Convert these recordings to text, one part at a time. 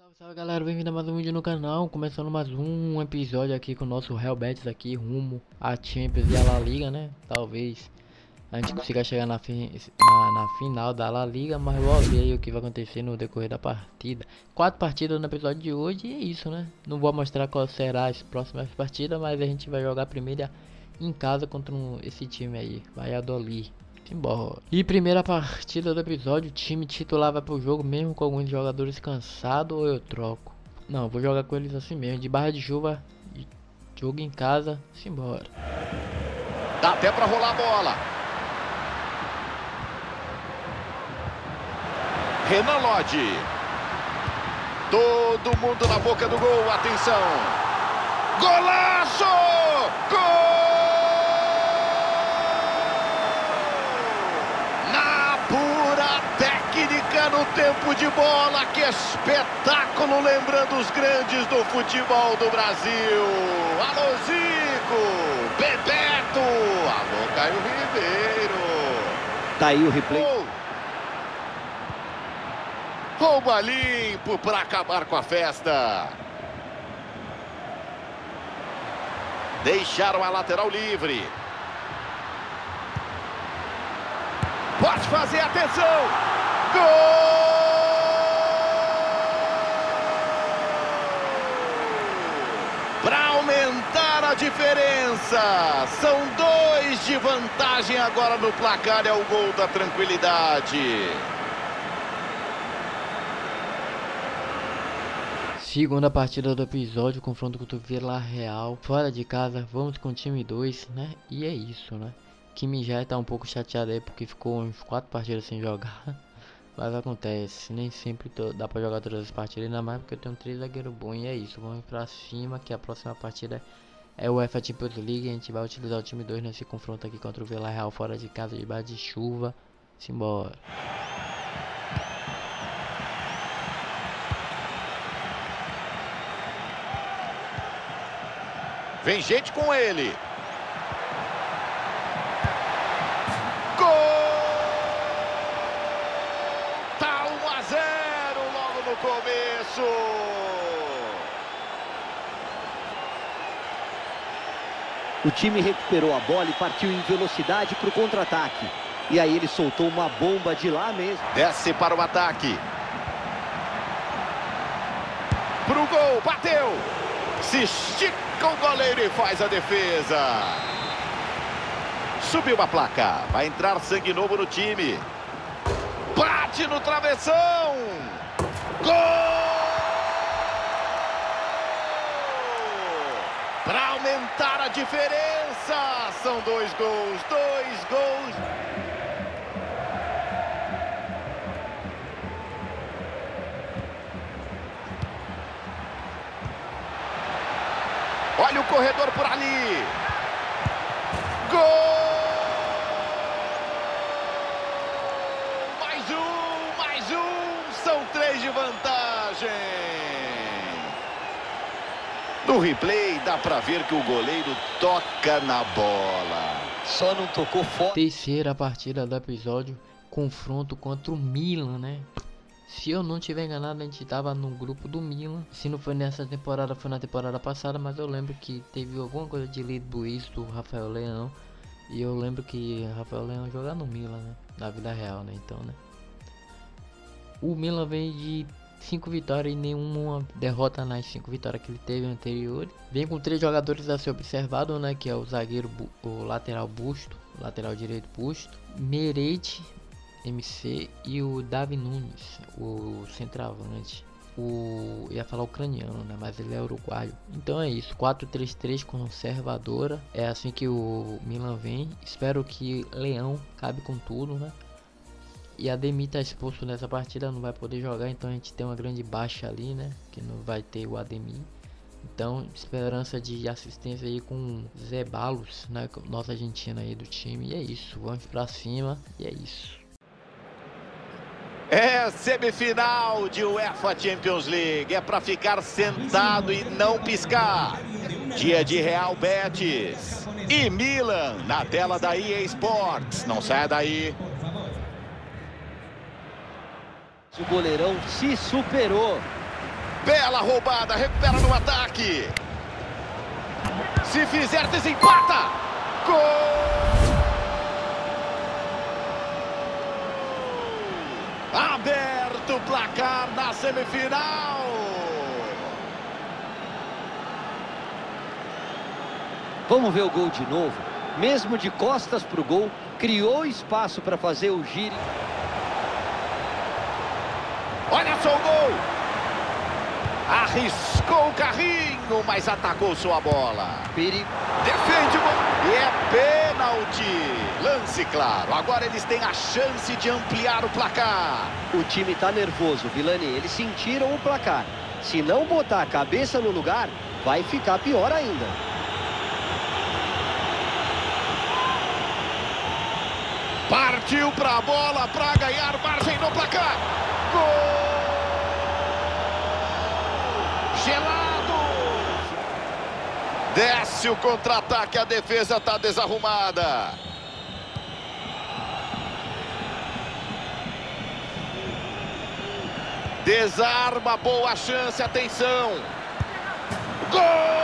Salve, salve galera, bem-vindo a mais um vídeo no canal, começando mais um episódio aqui com o nosso Real Betis aqui, rumo a Champions e a La Liga, né? Talvez a gente consiga chegar na final da La Liga, mas vamos ver aí o que vai acontecer no decorrer da partida. 4 partidas no episódio de hoje e é isso, né? Não vou mostrar qual será as próximas partidas, mas a gente vai jogar a primeira em casa contra esse time aí, Valladolid. Embora. E primeira partida do episódio, o time titular vai pro jogo mesmo com alguns jogadores cansados ou eu troco? Não, vou jogar com eles assim mesmo, de barra de chuva, jogo em casa, simbora. Dá até pra rolar a bola. Renan Lodge. Todo mundo na boca do gol, atenção. Golaço! Gol! Técnica no tempo de bola, que espetáculo, lembrando os grandes do futebol do Brasil. Alô Zico, Bebeto, alô Caio Ribeiro. Tá aí o replay. Rouba limpo para acabar com a festa. Deixaram a lateral livre. Pode fazer, atenção! Gol! Para aumentar a diferença. São 2 de vantagem agora no placar. É o gol da tranquilidade. Segunda partida do episódio, confronto com o Villarreal. Fora de casa, vamos com o time 2, né? E é isso, né? Kimi já tá um pouco chateado aí porque ficou uns 4 partidas sem jogar. Mas acontece, nem sempre dá pra jogar todas as partidas, ainda mais porque eu tenho 3 zagueiros bons. E é isso, vamos pra cima que a próxima partida é o UEFA Champions League. A gente vai utilizar o time 2 nesse confronto aqui contra o Villarreal fora de casa, de barra de chuva. Simbora. Vem gente com ele. Começo. O time recuperou a bola e partiu em velocidade para o contra-ataque. E aí ele soltou uma bomba de lá mesmo. Desce para o ataque. Pro gol, bateu. Se estica o goleiro e faz a defesa. Subiu a placa. Vai entrar sangue novo no time. Bate no travessão. Gol! Para aumentar a diferença, são 2 gols, 2 gols. Olha o corredor por ali. Gol! Mais um, são 3 de vantagem. No replay dá pra ver que o goleiro toca na bola. Só não tocou fora. Terceira partida do episódio, confronto contra o Milan, né? Se eu não tiver enganado, a gente tava no grupo do Milan. Se não foi nessa temporada, foi na temporada passada, mas eu lembro que teve alguma coisa de Lead Buiz do Rafael Leão. E eu lembro que Rafael Leão joga no Milan, né? Na vida real, né? Então, né? O Milan vem de 5 vitórias e nenhuma derrota nas 5 vitórias que ele teve anterior. Vem com 3 jogadores a ser observado, né? Que é o zagueiro, o lateral Busto, o lateral direito Busto, Merete, MC e o Davi Nunes, o centroavante. Ia falar ucraniano, né? Mas ele é uruguaio. Então é isso, 4-3-3 conservadora. É assim que o Milan vem. Espero que Leão cabe com tudo, né? E Ademir tá expulso nessa partida, não vai poder jogar, então a gente tem uma grande baixa ali, né? Que não vai ter o Ademir. Então, esperança de assistência aí com Zé Balos, né? Nossa Argentina aí do time. E é isso, vamos pra cima e é isso. É semifinal de UEFA Champions League. É para ficar sentado e não piscar. Dia de Real Betis e Milan na tela da EA Sports. Não saia daí. O goleirão se superou. Bela roubada, recupera no ataque. Se fizer, desempata. Gol! Aberto o placar na semifinal. Vamos ver o gol de novo. Mesmo de costas para o gol, criou espaço para fazer o giro. Olha só o gol. Arriscou o carrinho, mas atacou sua bola. Perigo. Defende o gol. E é pênalti. Lance claro. Agora eles têm a chance de ampliar o placar. O time está nervoso, Vilani. Eles sentiram o placar. Se não botar a cabeça no lugar, vai ficar pior ainda. Partiu para a bola para ganhar margem no placar. Gol! Gelado! Desce o contra-ataque, a defesa está desarrumada. Desarma, boa chance, atenção. Gol!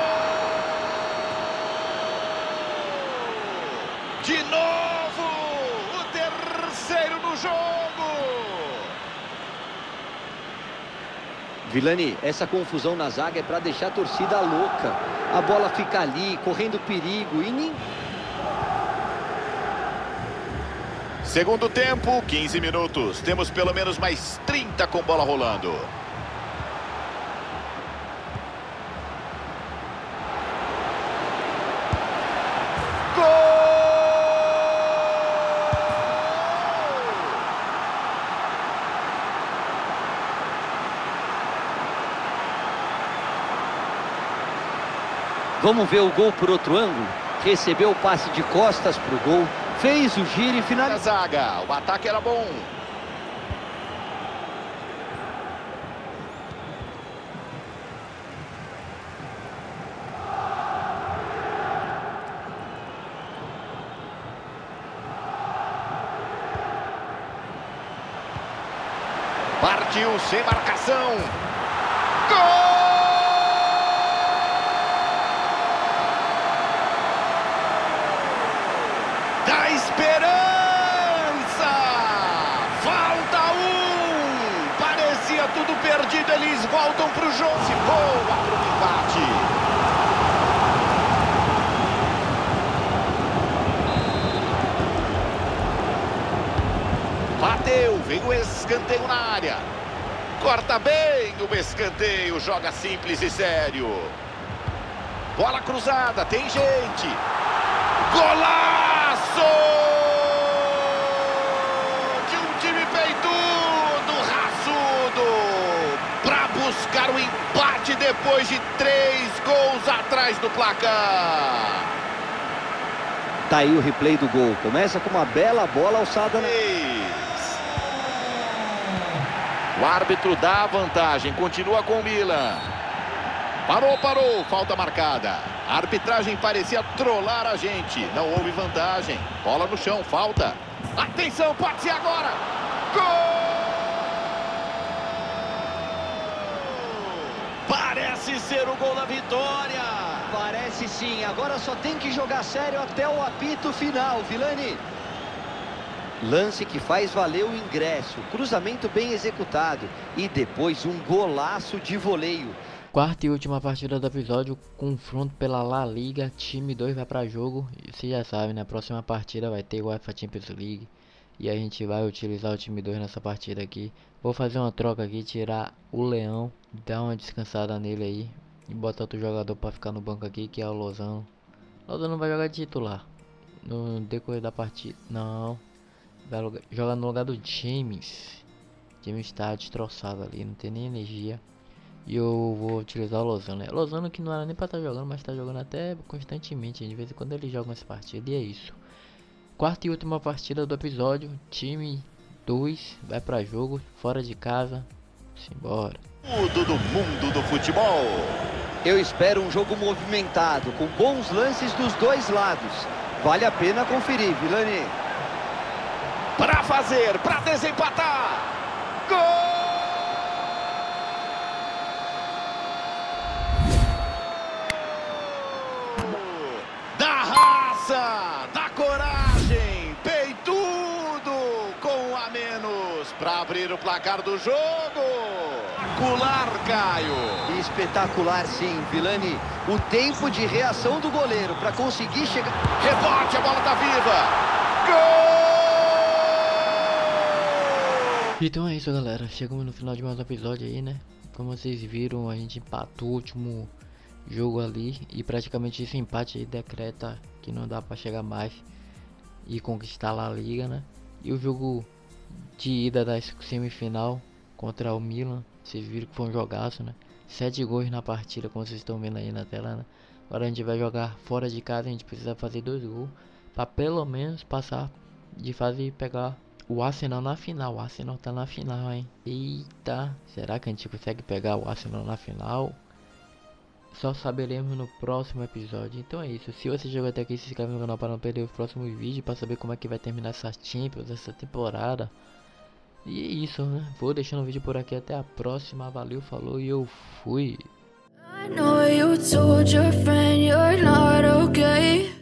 De novo, o terceiro no jogo. Vilani, essa confusão na zaga é para deixar a torcida louca. A bola fica ali, correndo perigo e nem... Segundo tempo, 15 minutos. Temos pelo menos mais 30 com bola rolando. Vamos ver o gol por outro ângulo. Recebeu o passe de costas para o gol, fez o giro e finalizou. A zaga, o ataque era bom. Partiu sem marcação. Gol! Da esperança! Falta um! Parecia tudo perdido, eles voltam para o jogo. Boa para o empate. Bateu, vem o escanteio na área. Corta bem o escanteio, joga simples e sério. Bola cruzada, tem gente. Golaço! De um time peitudo, raçudo, para buscar o empate depois de 3 gols atrás do placar. Tá aí o replay do gol. Começa com uma bela bola alçada na... O árbitro dá a vantagem, continua com o Milan. Parou, falta marcada. A arbitragem parecia trollar a gente. Não houve vantagem. Bola no chão, falta. Atenção, pode ser agora. Gol! Parece ser o gol da vitória. Parece sim. Agora só tem que jogar sério até o apito final, Vilani. Lance que faz valer o ingresso. Cruzamento bem executado. E depois um golaço de voleio. Quarta e última partida do episódio, confronto pela La Liga, time 2 vai para jogo, e você já sabe, na próxima partida vai ter o UEFA Champions League, e a gente vai utilizar o time 2 nessa partida aqui. Vou fazer uma troca aqui, tirar o Leão, dar uma descansada nele aí, e botar outro jogador para ficar no banco aqui, que é o Lozano. Lozano vai jogar de titular, no decorrer da partida, não, vai jogar no lugar do James. James está destroçado ali, não tem nem energia. E eu vou utilizar o Lozano. Lozano que não era nem pra estar jogando, mas tá jogando até constantemente. De vez em quando ele joga essa partida. E é isso. Quarta e última partida do episódio. Time 2 vai pra jogo, fora de casa. Simbora. Tudo do mundo do futebol. Eu espero um jogo movimentado, com bons lances dos dois lados. Vale a pena conferir, Vilani. Pra fazer, pra desempatar. Gol! abrir o placar do jogo. Espetacular, Caio. Espetacular, sim, Vilani. O tempo de reação do goleiro para conseguir chegar... Rebote, a bola tá viva. Gol! Então é isso, galera. Chegamos no final de mais um episódio aí, né? Como vocês viram, a gente empatou o último jogo ali. E praticamente esse empate aí decreta que não dá pra chegar mais e conquistar lá a liga, né? E o jogo de ida da semifinal contra o Milan, vocês viram que foi um jogaço, né? 7 gols na partida, como vocês estão vendo aí na tela, né? Agora a gente vai jogar fora de casa, a gente precisa fazer 2 gols para pelo menos passar de fase e pegar o Arsenal na final. O Arsenal tá na final, hein? Eita, será que a gente consegue pegar o Arsenal na final? Só saberemos no próximo episódio. Então é isso. Se você chegou até aqui, se inscreve no canal para não perder os próximos vídeos, para saber como é que vai terminar essa Champions, essa temporada. E é isso, né? Vou deixando o vídeo por aqui. Até a próxima. Valeu, falou e eu fui. I know you told your friend you're not okay.